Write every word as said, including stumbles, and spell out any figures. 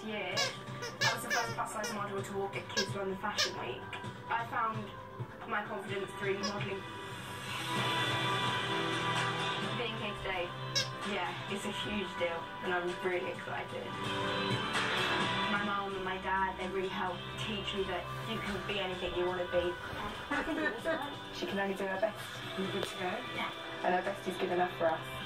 year, I was the first plus-size model to walk at Kids Run the Fashion Week. I found my confidence through modelling. Being here today, yeah, it's a huge deal, and I'm really excited. My mum and my dad, they really helped teach me that you can be anything you want to be. She can only do her best. Are you good to go? Yeah. And her best is good enough for us.